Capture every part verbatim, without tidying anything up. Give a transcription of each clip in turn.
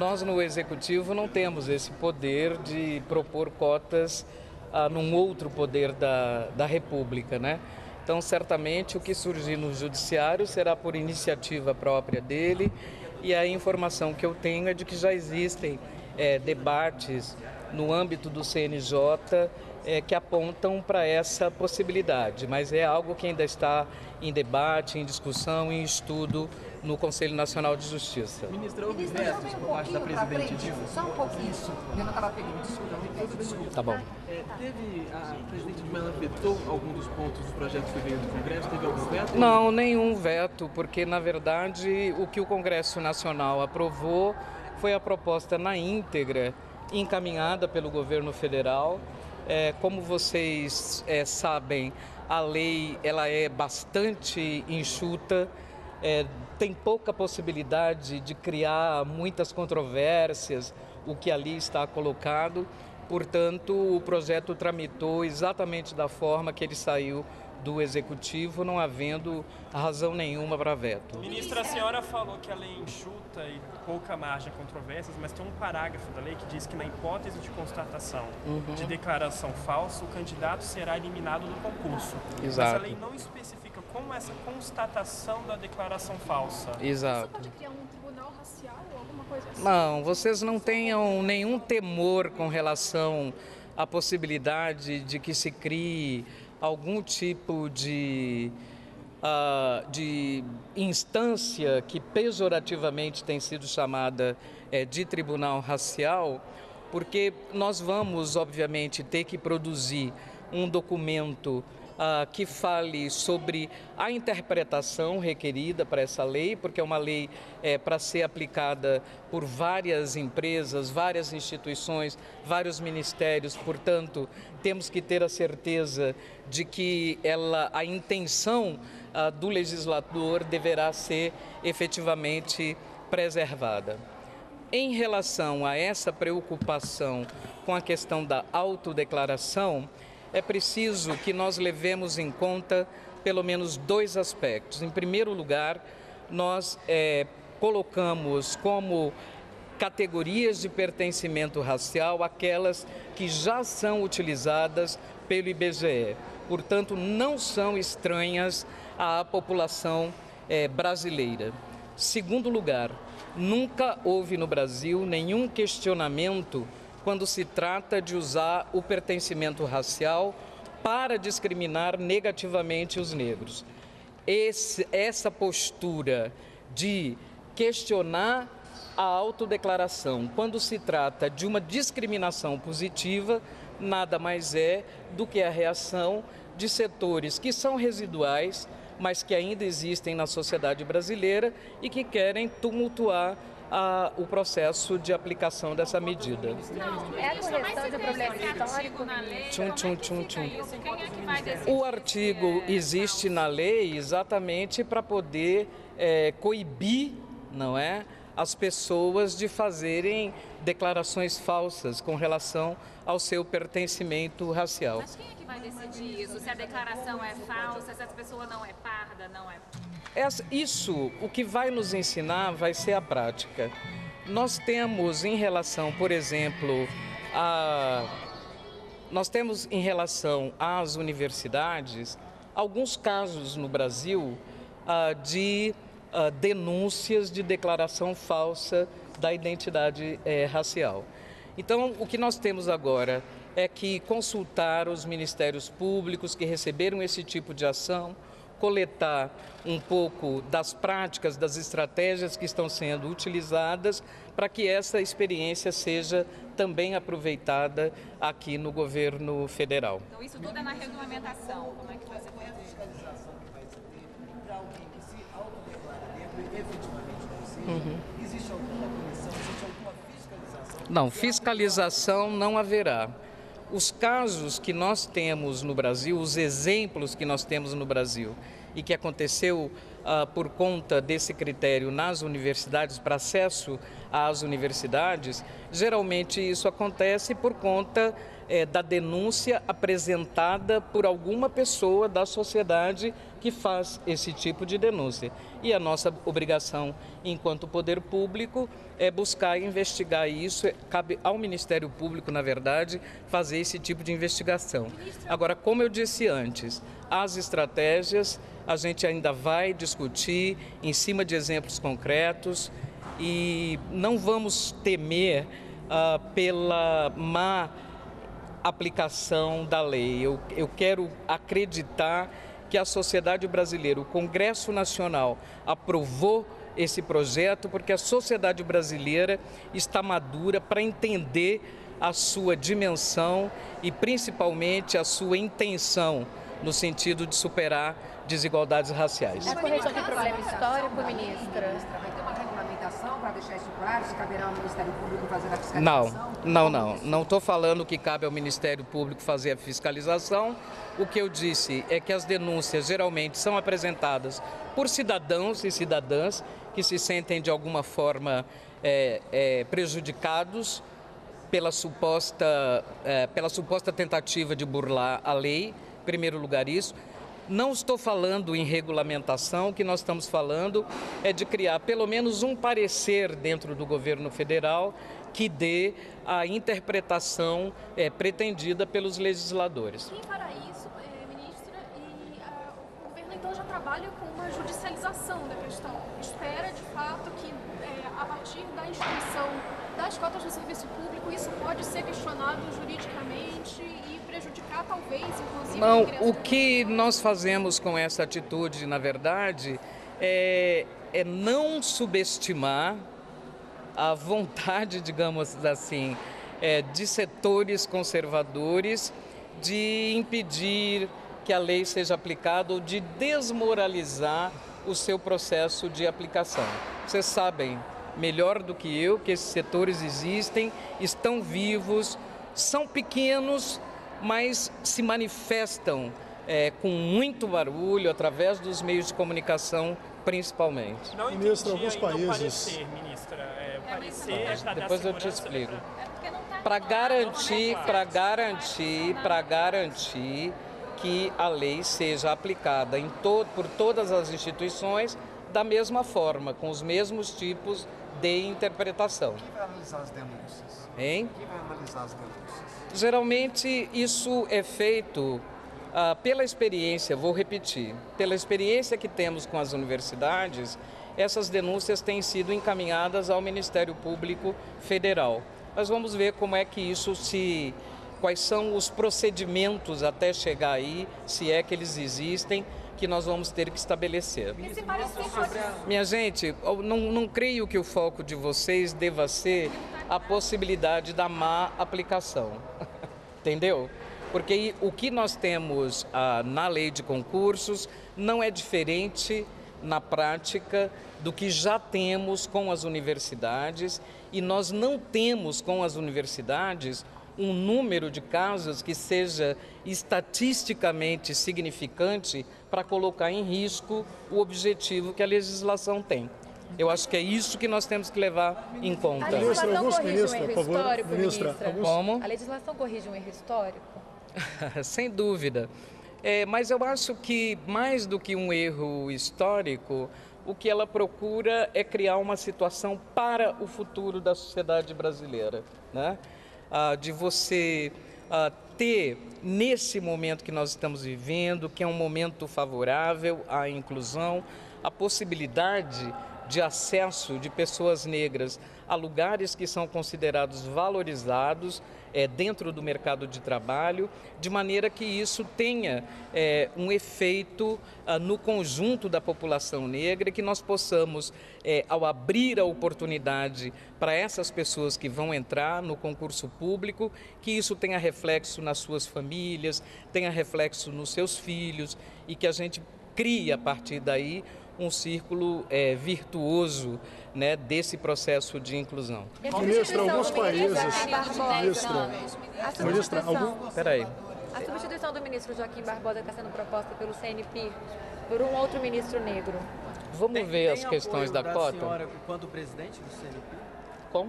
nós no Executivo não temos esse poder de propor cotas ah, num outro poder da, da República, né? Então, certamente, o que surgir no Judiciário será por iniciativa própria dele, e a informação que eu tenho é de que já existem é, debates no âmbito do C N J é, que apontam para essa possibilidade, mas é algo que ainda está em debate, em discussão, em estudo no Conselho Nacional de Justiça. Ministra, houve vetos por parte da presidente Dilma? Só um pouquinho isso. Eu não estava pegando, desculpa, desculpa. Tá bom. É, teve, a presidente Dilma vetou algum dos pontos do projeto que veio do Congresso? Teve algum veto? Não, nenhum veto, porque na verdade o que o Congresso Nacional aprovou foi a proposta na íntegra, encaminhada pelo governo federal. É, como vocês é, sabem, a lei ela é bastante enxuta, é, tem pouca possibilidade de criar muitas controvérsias, o que ali está colocado. Portanto, o projeto tramitou exatamente da forma que ele saiu do Executivo, não havendo razão nenhuma para veto. Ministra, a senhora falou que a lei é enxuta e pouca margem a controvérsias, mas tem um parágrafo da lei que diz que na hipótese de constatação uhum. de declaração falsa, o candidato será eliminado do concurso. Exato. Mas a lei não especifica como essa constatação da declaração falsa. Exato. Você pode criar um tribunal racial ou alguma coisa assim? Não, vocês não tenham nenhum temor com relação à possibilidade de que se crie algum tipo de, uh, de instância que pejorativamente tem sido chamada é, de tribunal racial, porque nós vamos, obviamente, ter que produzir um documento Uh, que fale sobre a interpretação requerida para essa lei, porque é uma lei é, para ser aplicada por várias empresas, várias instituições, vários ministérios, portanto, temos que ter a certeza de que ela, a intenção uh, do legislador deverá ser efetivamente preservada. Em relação a essa preocupação com a questão da autodeclaração, é preciso que nós levemos em conta pelo menos dois aspectos. Em primeiro lugar, nós é, colocamos como categorias de pertencimento racial aquelas que já são utilizadas pelo I B G E. Portanto, não são estranhas à população é, brasileira. Segundo lugar, nunca houve no Brasil nenhum questionamento quando se trata de usar o pertencimento racial para discriminar negativamente os negros. Esse, essa postura de questionar a autodeclaração quando se trata de uma discriminação positiva, nada mais é do que a reação de setores que são residuais, mas que ainda existem na sociedade brasileira e que querem tumultuar A, o processo de aplicação dessa medida. Não, é a correção de um problema histórico na lei. Tchum, tchum, tchum, tchum. Quem é que vai decidir? O artigo existe na lei exatamente para poder é, coibir, não é, as pessoas de fazerem declarações falsas com relação ao seu pertencimento racial. Mas quem é que vai decidir isso? Se a declaração é falsa, se a pessoa não é parda, não é... Essa, isso, o que vai nos ensinar vai ser a prática. Nós temos em relação, por exemplo, a, nós temos em relação às universidades, alguns casos no Brasil ah, de ah, denúncias de declaração falsa da identidade eh, racial. Então, o que nós temos agora é que consultar os ministérios públicos que receberam esse tipo de ação, coletar um pouco das práticas, das estratégias que estão sendo utilizadas para que essa experiência seja também aproveitada aqui no governo federal. Então isso tudo é na regulamentação, como é que vai ser feito? Fiscalização que vai ser feita para alguém que se autodeclara dentro e efetivamente não seja. Uhum. Existe alguma comissão, existe alguma fiscalização? Não, fiscalização não haverá. Os casos que nós temos no Brasil, os exemplos que nós temos no Brasil e que aconteceu uh, por conta desse critério nas universidades, para acesso às universidades, geralmente isso acontece por conta é, da denúncia apresentada por alguma pessoa da sociedade que faz esse tipo de denúncia. E a nossa obrigação, enquanto poder público, é buscar investigar isso. Cabe ao Ministério Público, na verdade, fazer esse tipo de investigação. Agora, como eu disse antes, as estratégias a gente ainda vai discutir em cima de exemplos concretos e não vamos temer uh, pela má aplicação da lei. Eu, eu quero acreditar que a sociedade brasileira, o Congresso Nacional, aprovou esse projeto porque a sociedade brasileira está madura para entender a sua dimensão e principalmente a sua intenção no sentido de superar desigualdades raciais. É correção de problema histórico, ministra? Vai ter uma regulamentação para deixar isso claro, se caberá ao Ministério Público fazer a fiscalização? Não, não, não. Não estou falando que cabe ao Ministério Público fazer a fiscalização. O que eu disse é que as denúncias geralmente são apresentadas por cidadãos e cidadãs que se sentem de alguma forma é, é, prejudicados pela suposta, é, pela suposta tentativa de burlar a lei. Em primeiro lugar, isso. Não estou falando em regulamentação, o que nós estamos falando é de criar pelo menos um parecer dentro do governo federal que dê a interpretação é, pretendida pelos legisladores. Quem fará isso, é, ministra? E ah, o governo então já trabalha com uma judicialização da questão. Espera, de fato, que é, a partir da instituição das cotas do serviço público, isso pode ser questionado juridicamente e prejudicar, talvez, inclusive... Não, o que nós fazemos com essa atitude, na verdade, é, é não subestimar a vontade, digamos assim, é, de setores conservadores de impedir que a lei seja aplicada ou de desmoralizar o seu processo de aplicação. Vocês sabem melhor do que eu que esses setores existem, estão vivos, são pequenos, mas se manifestam é, com muito barulho através dos meios de comunicação, principalmente. Não entendi Ministro, alguns ainda o países... parecer, ministra. É, o parecer é da Depois eu te segurança- explico. É porque não está Para garantir, para garantir, para garantir que a lei seja aplicada em to por todas as instituições da mesma forma, com os mesmos tipos de interpretação. Quem vai analisar as denúncias? Hein? Quem vai analisar as denúncias? Geralmente isso é feito ah, pela experiência, vou repetir, pela experiência que temos com as universidades, essas denúncias têm sido encaminhadas ao Ministério Público Federal. Nós vamos ver como é que isso se... quais são os procedimentos até chegar aí, se é que eles existem, que nós vamos ter que estabelecer. Esse parecer pode... Minha gente, eu não, não creio que o foco de vocês deva ser a possibilidade da má aplicação, entendeu? Porque o que nós temos ah, na lei de concursos não é diferente na prática do que já temos com as universidades e nós não temos com as universidades um número de casos que seja estatisticamente significante para colocar em risco o objetivo que a legislação tem. Eu acho que é isso que nós temos que levar em conta. A Ministra, legislação alguns corrige um ministros, erro por favor, histórico, ministra, ministra? alguns- Como? A legislação corrige um erro histórico? Sem dúvida. É, mas eu acho que mais do que um erro histórico, o que ela procura é criar uma situação para o futuro da sociedade brasileira, né? Ah, de você ah, ter, nesse momento que nós estamos vivendo, que é um momento favorável à inclusão, a possibilidade de acesso de pessoas negras a lugares que são considerados valorizados é, dentro do mercado de trabalho, de maneira que isso tenha é, um efeito ah, no conjunto da população negra, que nós possamos, é, ao abrir a oportunidade para essas pessoas que vão entrar no concurso público, que isso tenha reflexo nas suas famílias, tenha reflexo nos seus filhos e que a gente crie a partir daí um círculo é, virtuoso, né, desse processo de inclusão. E a Ministra, substituição alguns do ministro países- Joaquim Barbosa. Ministra, A Ministra, substituição, algum- Peraí. a substituição do ministro Joaquim Barbosa está sendo proposta pelo C N P por um outro ministro negro. Vamos Tem- ver tem as questões da apoio cota? senhora enquanto presidente do C N P? Como?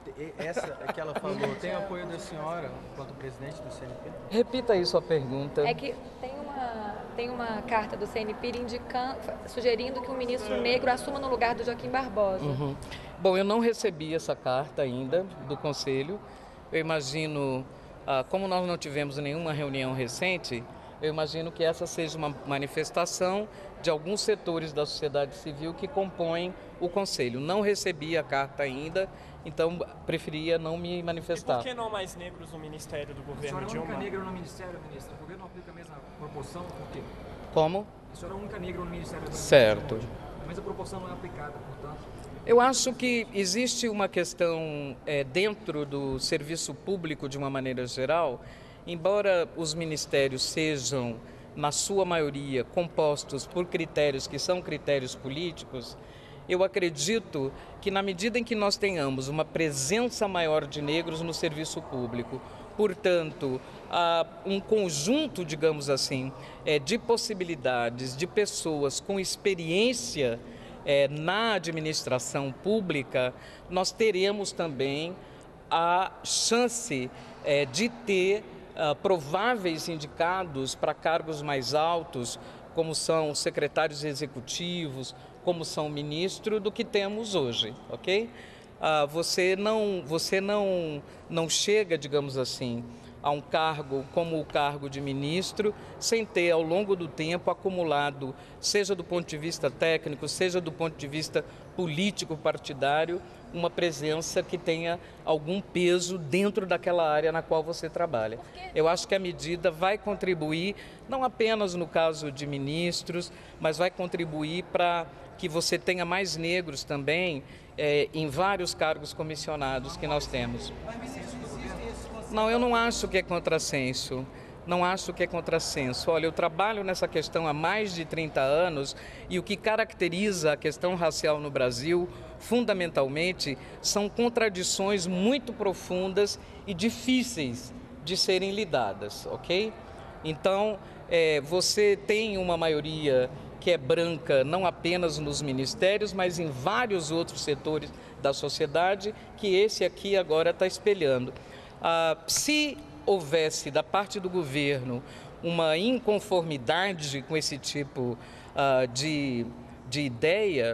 Essa que ela falou, tem apoio da senhora enquanto presidente do C N P? Repita aí sua pergunta. É que tem uma, tem uma carta do C N P indicando, sugerindo que um ministro negro assuma no lugar do Joaquim Barbosa. Uhum. Bom, eu não recebi essa carta ainda do Conselho. Eu imagino, ah, como nós não tivemos nenhuma reunião recente, eu imagino que essa seja uma manifestação de alguns setores da sociedade civil que compõem o Conselho. Não recebi a carta ainda, então preferia não me manifestar. E por que não mais negros no Ministério do Governo Dilma? A senhora é a única Dilma? negra no Ministério, ministra. O governo não aplica a mesma proporção, por quê? Como? A senhora é a única negra no Ministério do Certo. A mesma proporção não é aplicada, portanto. Eu acho que existe uma questão é, dentro do serviço público, de uma maneira geral, embora os ministérios sejam, na sua maioria, compostos por critérios que são critérios políticos, eu acredito que na medida em que nós tenhamos uma presença maior de negros no serviço público, portanto, há um conjunto, digamos assim, é, de possibilidades de pessoas com experiência é, na administração pública, nós teremos também a chance é, de ter uh, prováveis indicados para cargos mais altos, como são secretários executivos, como são ministro, do que temos hoje, ok? Uh, você não, você não, não chega, digamos assim, a um cargo como o cargo de ministro, sem ter ao longo do tempo acumulado, seja do ponto de vista técnico, seja do ponto de vista político partidário, uma presença que tenha algum peso dentro daquela área na qual você trabalha. Eu acho que a medida vai contribuir, não apenas no caso de ministros, mas vai contribuir para que você tenha mais negros também é, em vários cargos comissionados que nós temos. Não, eu não acho que é contrassenso. Não acho que é contrassenso. Olha, eu trabalho nessa questão há mais de trinta anos e o que caracteriza a questão racial no Brasil, fundamentalmente, são contradições muito profundas e difíceis de serem lidadas, ok? Então, é, você tem uma maioria que é branca não apenas nos ministérios, mas em vários outros setores da sociedade, que esse aqui agora está espelhando. Ah, se houvesse da parte do governo uma inconformidade com esse tipo ah, de, de ideia,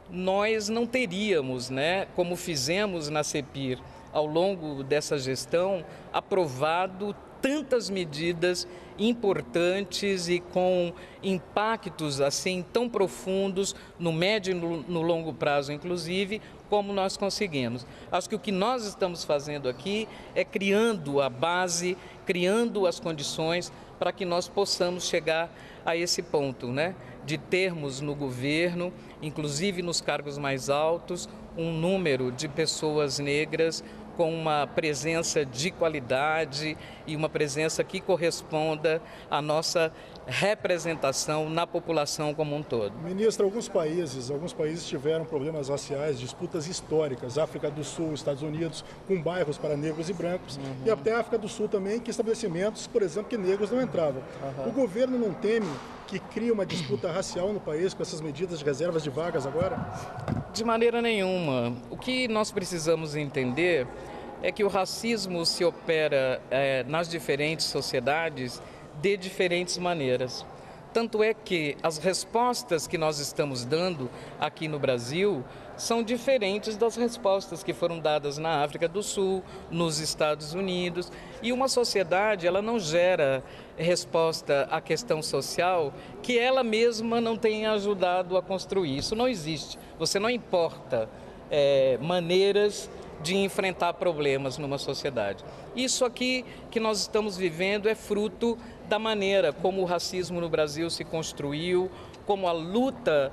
nós não teríamos, né, como fizemos na CEPIR ao longo dessa gestão, aprovado tantas medidas importantes e com impactos assim tão profundos no médio e no, no longo prazo, inclusive, como nós conseguimos. Acho que o que nós estamos fazendo aqui é criando a base, criando as condições para que nós possamos chegar a esse ponto, né, de termos no governo, inclusive nos cargos mais altos, um número de pessoas negras com uma presença de qualidade e uma presença que corresponda à nossa representação na população como um todo. Ministra, alguns países, alguns países tiveram problemas raciais, disputas históricas, África do Sul, Estados Unidos, com bairros para negros e brancos, uhum. e até a África do Sul também, que estabelecimentos, por exemplo, que negros não entravam. Uhum. O governo não teme que cria uma disputa racial no país com essas medidas de reservas de vagas agora? De maneira nenhuma. O que nós precisamos entender é que o racismo se opera é, nas diferentes sociedades de diferentes maneiras. Tanto é que as respostas que nós estamos dando aqui no Brasil são diferentes das respostas que foram dadas na África do Sul, nos Estados Unidos. E uma sociedade, ela não gera resposta à questão social que ela mesma não tenha ajudado a construir. Isso não existe. Você não importa é, maneiras de enfrentar problemas numa sociedade. Isso aqui que nós estamos vivendo é fruto da maneira como o racismo no Brasil se construiu, como a luta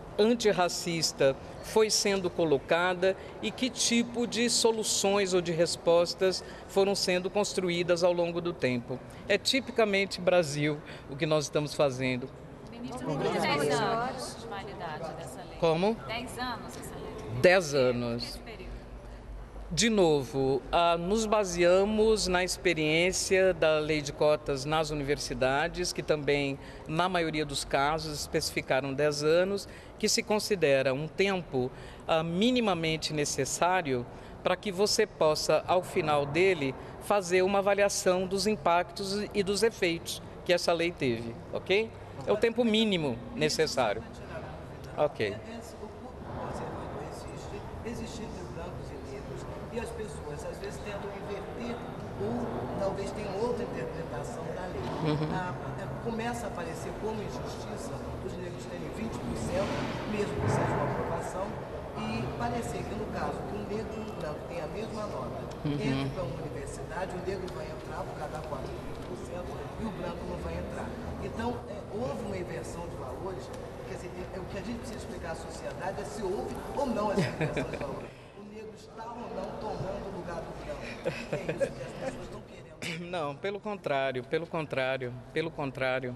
antirracista foi sendo colocada e que tipo de soluções ou de respostas foram sendo construídas ao longo do tempo. É tipicamente Brasil o que nós estamos fazendo. Ministro, não tem dez anos de validade dessa lei. Como? dez anos essa lei. dez anos. De novo, ah, nos baseamos na experiência da lei de cotas nas universidades, que também, na maioria dos casos, especificaram dez anos, que se considera um tempo ah, minimamente necessário para que você possa, ao final dele, fazer uma avaliação dos impactos e dos efeitos que essa lei teve, ok? É o tempo mínimo necessário. Ok. O público conservador existe, existe entre brancos e negros, e as pessoas às vezes tentam inverter ou talvez tenham outra interpretação da lei. Uhum. Ah, começa a aparecer como injustiça os negros terem vinte por cento, mesmo que seja uma aprovação, e parecer que no caso que um negro e um branco têm a mesma nota, uhum. entre para uma universidade, o negro vai entrar por cada quatro vinte por cento e o branco não vai entrar. Então, é, houve uma inversão de valores. Quer dizer, é, o que a gente precisa explicar à sociedade é se houve ou não essa inversão de valores. O negro está ou não tomando o lugar do branco. É isso que as pessoas estão querendo. Não, pelo contrário, pelo contrário, pelo contrário.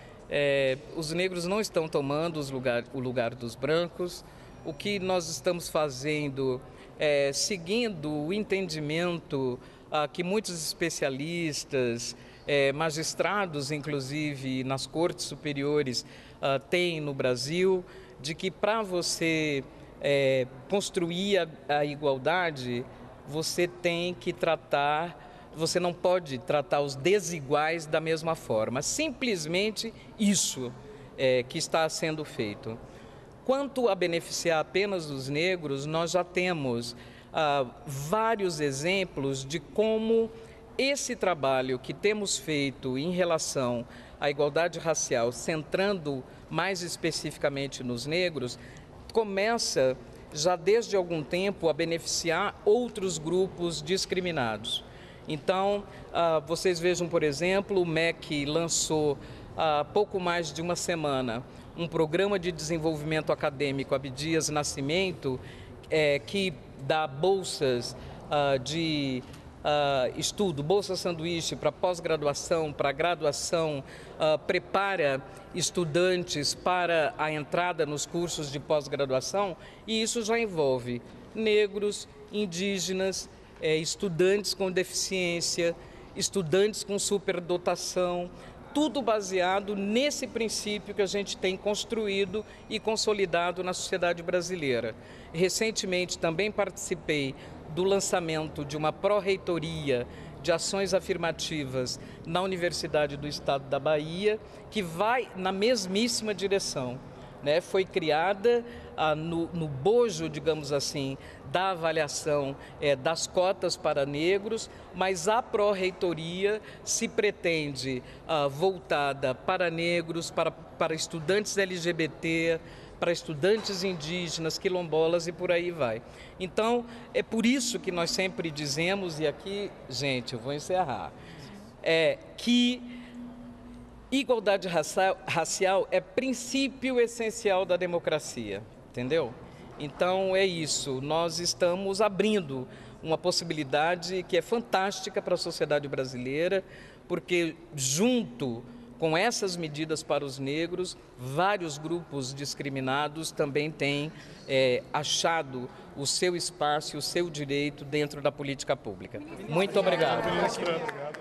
É, os negros não estão tomando os lugar, o lugar dos brancos. O que nós estamos fazendo é seguindo o entendimento ah, que muitos especialistas, é, magistrados, inclusive nas cortes superiores, ah, têm no Brasil, de que para você é, construir a, a igualdade, você tem que tratar... Você não pode tratar os desiguais da mesma forma. Simplesmente isso é, que está sendo feito. Quanto a beneficiar apenas os negros, nós já temos ah, vários exemplos de como esse trabalho que temos feito em relação à igualdade racial, centrando mais especificamente nos negros, começa já desde algum tempo a beneficiar outros grupos discriminados. Então, uh, vocês vejam, por exemplo, o M E C lançou há pouco mais de uma semana um programa de desenvolvimento acadêmico Abdias Nascimento, é, que dá bolsas uh, de uh, estudo, bolsa sanduíche para pós-graduação, para graduação, uh, prepara estudantes para a entrada nos cursos de pós-graduação, e isso já envolve negros, indígenas, É, estudantes com deficiência, estudantes com superdotação, tudo baseado nesse princípio que a gente tem construído e consolidado na sociedade brasileira. Recentemente também participei do lançamento de uma pró-reitoria de ações afirmativas na Universidade do Estado da Bahia, que vai na mesmíssima direção. Né, foi criada ah, no, no bojo, digamos assim, da avaliação é, das cotas para negros, mas a pró-reitoria se pretende ah, voltada para negros, para, para estudantes L G B T, para estudantes indígenas, quilombolas e por aí vai. Então, é por isso que nós sempre dizemos, e aqui, gente, eu vou encerrar, é que igualdade racial, racial é princípio essencial da democracia, entendeu? Então é isso, nós estamos abrindo uma possibilidade que é fantástica para a sociedade brasileira, porque junto com essas medidas para os negros, vários grupos discriminados também têm é, achado o seu espaço e o seu direito dentro da política pública. Muito obrigado. Obrigado.